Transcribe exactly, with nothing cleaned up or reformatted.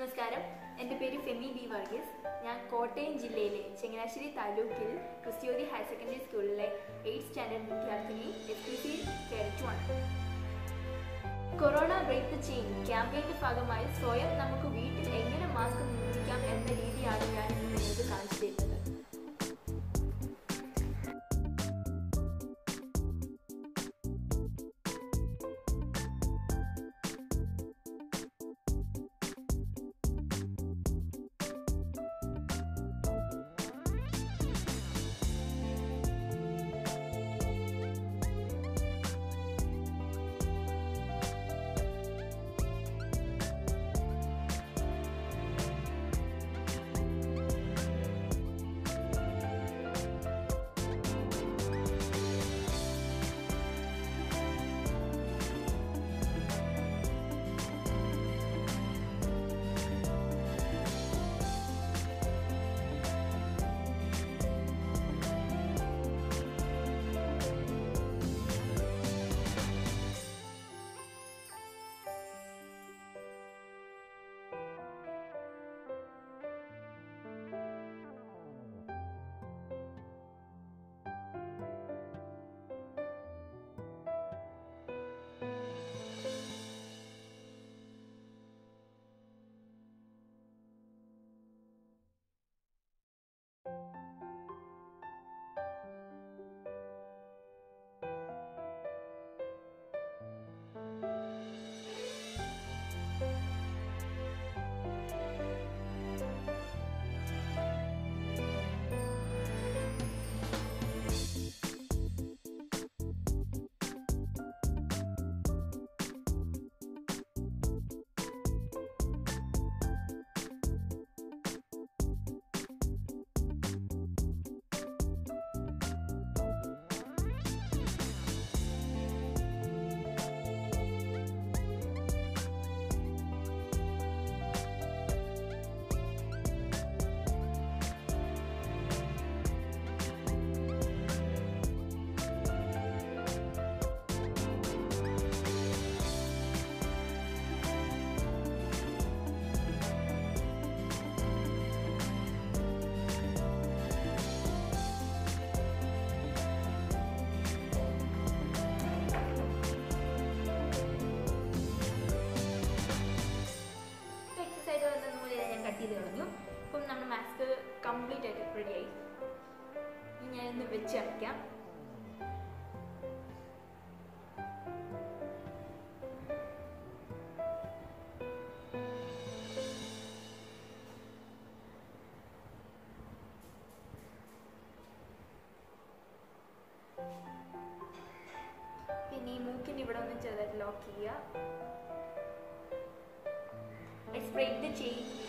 നമസ്കാരം, എൻ്റെ പേര് ഫെമി ബി വർഗീസ്. ഞാൻ കോട്ടയം ജില്ലയിലെ ചങ്ങനാശ്ശേരി താലൂക്കിൽ ക്രിസ്ത്യോതി ഹയർ സെക്കൻഡറി സ്കൂളിലെ എയ്ത്ത് സ്റ്റാൻഡേർഡ് വിദ്യാർത്ഥിനി എസ് പി സി കേഡറ്റുമാണ്. കൊറോണ ബ്രേക്ക് ദ ചെയിൻ ക്യാമ്പയിൻ്റെ ഭാഗമായി സ്വയം നമുക്ക് വീട്ടിൽ എങ്ങനെ മാസ്ക് നിർമ്മിക്കാം എന്ന രീതിയാണ് ഞാൻ ഇന്ന് നിങ്ങൾക്ക് കാണിച്ചു തരുന്നത്. കട്ട് ചെയ്ത് കളഞ്ഞു. ഇപ്പം നമ്മുടെ മാസ്ക് കംപ്ലീറ്റ് ആയിട്ട് റെഡിയായി. ഇനി ഞാനിന്ന് വെച്ച് അടയ്ക്കാം. പിന്നെ ഈ മൂക്കിൻ്റെ ഇവിടെ ഒന്ന് ചെറുതായിട്ട് ലോക്ക് ചെയ്യുക. Let's break the chain.